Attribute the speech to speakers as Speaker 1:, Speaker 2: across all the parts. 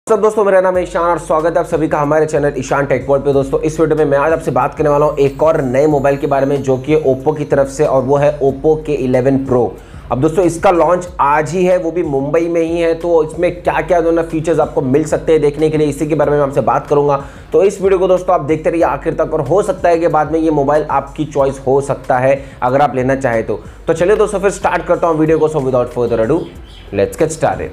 Speaker 1: सब दोस्तों, मेरा नाम है ईशान और स्वागत है आप सभी का हमारे चैनल ईशान टेक वर्ल्ड पे। दोस्तों इस वीडियो में मैं आज आपसे बात करने वाला हूँ एक और नए मोबाइल के बारे में जो कि ओप्पो की तरफ से, और वो है ओप्पो के 11 प्रो। अब दोस्तों इसका लॉन्च आज ही है, वो भी मुंबई में ही है। तो इसमें क्या क्या दोनों फीचर्स आपको मिल सकते हैं देखने के लिए, इसी के बारे में मैं आपसे बात करूंगा। तो इस वीडियो को दोस्तों आप देखते रहिए आखिर तक, और हो सकता है कि बाद में ये मोबाइल आपकी चॉइस हो सकता है अगर आप लेना चाहें तो चलिए दोस्तों फिर स्टार्ट करता हूँ वीडियो को। So without further ado let's get started.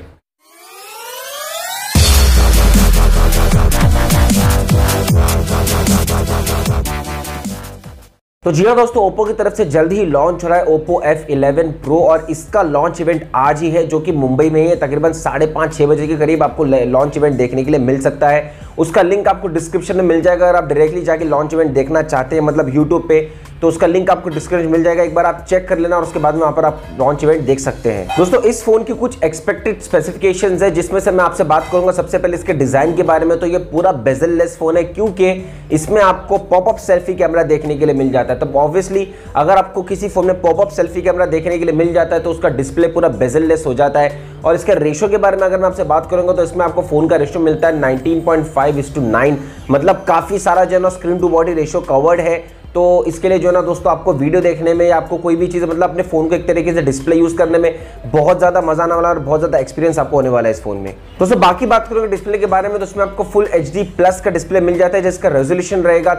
Speaker 1: तो जी हाँ दोस्तों, ओप्पो की तरफ से जल्द ही लॉन्च हो रहा है ओप्पो F11 Pro, और इसका लॉन्च इवेंट आज ही है जो कि मुंबई में ही है। तकरीबन 5:30-6 बजे के करीब आपको लॉन्च इवेंट देखने के लिए मिल सकता है। उसका लिंक आपको डिस्क्रिप्शन में मिल जाएगा। अगर आप डायरेक्टली जाके लॉन्च इवेंट देखना चाहते हैं, मतलब यूट्यूब पे, तो उसका लिंक आपको डिस्क्रिप्शन में मिल जाएगा। एक बार आप चेक कर लेना और उसके बाद में वहाँ पर आप लॉन्च इवेंट देख सकते हैं। दोस्तों इस फोन की कुछ एक्सपेक्टेड स्पेसिफिकेशंस है जिसमें से मैं आपसे बात करूंगा। सबसे पहले इसके डिजाइन के बारे में, तो ये पूरा बेजल लेस फोन है क्योंकि इसमें आपको पॉपअप सेल्फी कैमरा देखने के लिए मिल जाता है। तो ऑब्वियसली अगर आपको किसी फोन में पॉपअप सेल्फी कैमरा देखने के लिए मिल जाता है तो उसका डिस्प्ले पूरा बेजल लेस हो जाता है। और इसके रेशो के बारे में अगर मैं आपसे बात करूंगा तो इसमें आपको फोन का रेशो मिलता है 19.5:9, मतलब काफी सारा जो है ना screen to body ratio covered है। तो इसके लिए जो है ना दोस्तों आपको वीडियो देखने में, आपको कोई भी चीज़ मतलब अपने फ़ोन को एक तरीके से डिस्प्ले यूज़ करने में बहुत ज़्यादा मजा आने वाला है और बहुत ज़्यादा एक्सपीरियंस आपको होने वाला है इस फोन में। दोस्तों बाकी बात करोगे डिस्प्ले के बारे में, तो इसमें आपको फुल HD+ का डिस्प्ले मिल जाता है जिसका रेजोल्यूशन रहेगा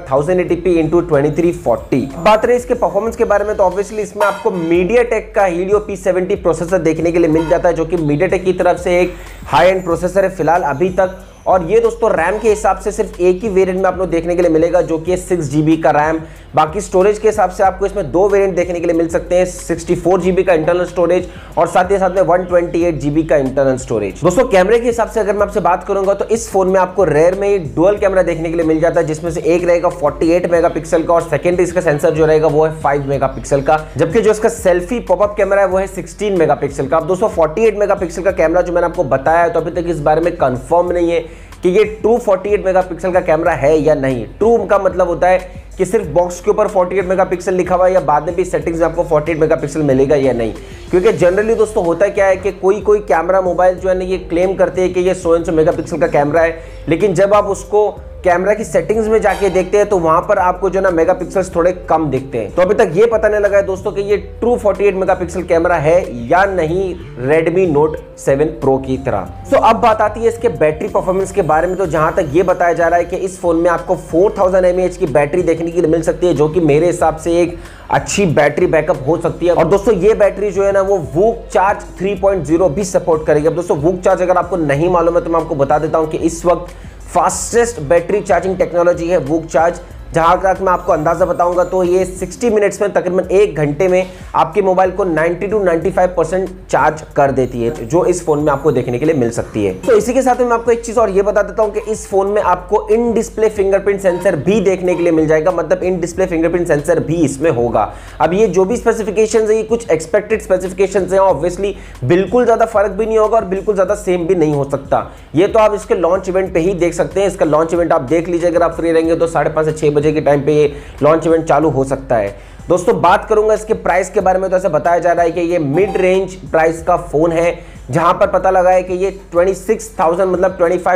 Speaker 1: 1080p x2340। बात रही इसके परफॉर्मेंस के बारे में, तो ऑब्वियसली इसमें आपको मीडियाटेक का हीलियो P70 प्रोसेसर देखने के लिए मिल जाता है जो कि मीडियाटेक की तरफ से एक हाई एंड प्रोसेसर है फिलहाल अभी तक। और ये दोस्तों रैम के हिसाब से सिर्फ एक ही वेरिएंट में आप लोग देखने के लिए मिलेगा जो कि 6 GB का रैम। बाकी स्टोरेज के हिसाब से आपको इसमें दो वेरिएंट देखने के लिए मिल सकते हैं, 64 GB का इंटरनल स्टोरेज और साथ ही साथ में 128 GB का इंटरनल स्टोरेज। दोस्तों कैमरे के हिसाब से अगर मैं आपसे बात करूंगा तो इस फोन में आपको रेयर में डुअल कैमरा देखने के लिए मिल जाता है, जिसमें से एक रहेगा 48 मेगापिक्सल का और सेकेंडरी इसका सेंसर जो रहेगा वो है 5 मेगापिक्सल का, जबकि जो इसका सेल्फी पॉपअप कैमरा है वो है 16 मेगापिक्सल का। अब दोस्तों 48 मेगापिक्सल का कैमरा जो मैंने आपको बताया है, तो अभी तक इस बारे में कंफर्म नहीं है कि ये ट्रू 48 मेगापिक्सल का कैमरा है या नहीं। ट्रू का मतलब होता है कि सिर्फ बॉक्स के ऊपर 48 मेगापिक्सल लिखा हुआ है या बाद में भी सेटिंग्स में आपको 48 मेगापिक्सल मिलेगा या नहीं। क्योंकि जनरली दोस्तों होता क्या है कि कोई कैमरा मोबाइल जो है ना ये क्लेम करते हैं कि ये 100 मेगापिक्सल का कैमरा है, लेकिन जब आप उसको कैमरा की सेटिंग्स में जाके देखते हैं तो वहां पर आपको जो ना मेगापिक्सल्स थोड़े कम दिखते हैं। तो अभी तक ये पता नहीं लगा है दोस्तों कि ये ट्रू 48 मेगापिक्सल कैमरा है या नहीं Redmi Note 7 Pro की तरह। तो अब बात आती है इसके बैटरी परफॉर्मेंस के बारे में। तो जहां तक ये बताया जा रहा है कि इस फोन में आपको 4000 mAh की बैटरी देखने के लिए मिल सकती है, जो कि मेरे हिसाब से एक अच्छी बैटरी बैकअप हो सकती है। और दोस्तों ये बैटरी जो है ना वो वूक चार्ज 3.0 भी सपोर्ट करेगी। अब दोस्तों वूक चार्ज अगर आपको नहीं मालूम है तो मैं आपको बता देता हूं कि इस वक्त फास्टेस्ट बैटरी चार्जिंग टेक्नोलॉजी है वूक चार्ज। जहां तक मैं आपको अंदाजा बताऊंगा तो ये 60 मिनट्स में, तकरीबन 1 घंटे में आपके मोबाइल को 90 to 95% चार्ज कर देती है, जो इस फोन में आपको देखने के लिए मिल सकती है। तो इसी के साथ में मैं आपको एक चीज और ये बता देता हूं कि इस फोन में आपको इन डिस्प्ले फिंगरप्रिंट सेंसर भी देखने के लिए मिल जाएगा, मतलब इन डिस्प्ले फिंगरप्रिंट सेंसर भी इसमें होगा। अब ये जो भी स्पेसिफिकेशंस है ये कुछ एक्सपेक्टेड स्पेसिफिकेशंस हैं, ऑब्वियसली बिल्कुल ज्यादा फर्क भी नहीं होगा और बिल्कुल ज्यादा सेम भी नहीं हो सकता। ये तो आप इसके लॉन्च इवेंट पे ही देख सकते हैं। इसका लॉन्च इवेंट आप देख लीजिए, अगर आप फ्री रहेंगे तो 5:30 से 6 बजे के टाइम पे ये लॉन्च इवेंट चालू हो सकता है। दोस्तों बात करूंगा इसके प्राइस के बारे में, तो ऐसा बताया जा रहा है कि ये मिड रेंज प्राइस का फोन है, जहां पर पता लगा है कि ये 26,000 मतलब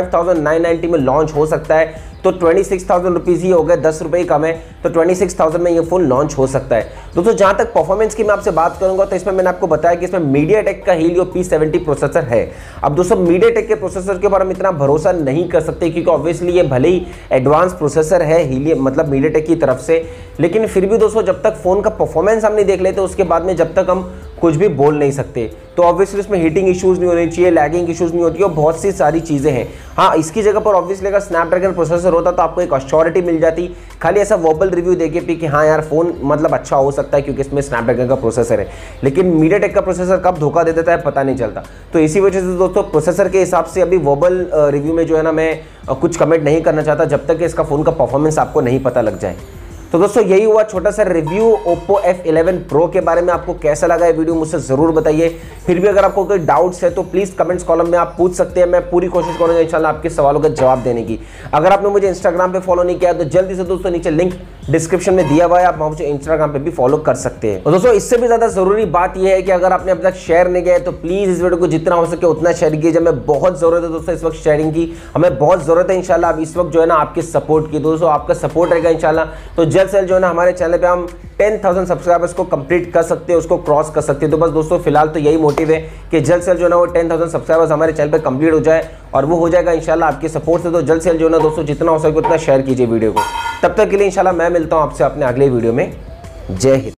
Speaker 1: 25,990 में लॉन्च हो सकता है। तो 26,000 रुपीज़ ही हो गए, 10 रुपये कम है, तो 26,000 में ये फोन लॉन्च हो सकता है। दोस्तों जहां तक परफॉर्मेंस की मैं आपसे बात करूंगा तो इसमें मैंने आपको बताया कि इसमें मीडियाटेक का हीलियो P70 प्रोसेसर है। अब दोस्तों मीडियाटेक के प्रोसेसर के ऊपर हम इतना भरोसा नहीं कर सकते क्योंकि ऑब्वियसली ये भले ही एडवांस प्रोसेसर है हीलियो मतलब मीडियाटेक की तरफ से, लेकिन फिर भी दोस्तों जब तक फोन का परफॉर्मेंस हम नहीं देख लेते उसके बाद में जब तक हम कुछ भी बोल नहीं सकते। तो ऑब्वियसली इसमें हीटिंग इश्यूज नहीं होने चाहिए, लैगिंग इश्यूज नहीं होती है और बहुत सी सारी चीज़ें हैं। हाँ इसकी जगह पर ऑब्वियसली अगर स्नैपड्रैगन प्रोसेसर होता तो आपको एक अश्योरिटी मिल जाती, खाली ऐसा वर्बल रिव्यू देके भी कि हाँ यार फोन मतलब अच्छा हो सकता है क्योंकि इसमें स्नैपड्रैगन का प्रोसेसर है, लेकिन मीडियाटेक का प्रोसेसर कब धोखा दे देता है पता नहीं चलता। तो इसी वजह से दोस्तों प्रोसेसर के हिसाब से अभी वर्बल रिव्यू में जो है ना मैं कुछ कमेंट नहीं करना चाहता जब तक कि इसका फ़ोन का परफॉर्मेंस आपको नहीं पता लग जाए। तो दोस्तों यही हुआ छोटा सा रिव्यू Oppo F11 Pro के बारे में। आपको कैसा लगा ये वीडियो मुझसे जरूर बताइए। फिर भी अगर आपको कोई डाउट्स है तो प्लीज कमेंट्स कॉलम में आप पूछ सकते हैं, मैं पूरी कोशिश करूंगा इंशाल्लाह आपके सवालों का जवाब देने की। अगर आपने मुझे इंस्टाग्राम पे फॉलो नहीं किया तो जल्दी से दोस्तों नीचे लिंक डिस्क्रिप्शन में दिया हुआ है, आप मुझे इंस्टाग्राम पे भी फॉलो कर सकते हैं। और दोस्तों इससे भी ज्यादा जरूरी बात यह है कि अगर आपने अब तक शेयर नहीं किया है तो प्लीज इस वीडियो को जितना हो सके उतना शेयर कीजिए। हमें बहुत जरूरत है दोस्तों इस वक्त शेयरिंग की, हमें बहुत जरूरत है इंशाल्लाह अब इस वक्त जो है ना आपके सपोर्ट की। दोस्तों आपका सपोर्ट रहेगा इंशाल्लाह तो जल्द से जल्द जो है ना हमारे चैनल पे हम 10,000 सब्सक्राइबर्स को कंप्लीट कर सकते हैं, उसको क्रॉस कर सकते हैं। तो बस दोस्तों फिलहाल तो यही मोटिव है कि जल्द से जल्द जो है ना वो 10,000 सब्सक्राइबर्स हमारे चैनल पे कंप्लीट हो जाए, और वो हो जाएगा इंशाल्लाह आपके सपोर्ट से। तो जल्द से जल्द जो है ना दोस्तों जितना हो सके उतना शेयर कीजिए वीडियो को। तब तक के लिए इंशाल्लाह मैं मिलता हूं आपसे अपने अगले वीडियो में। जय हिंद।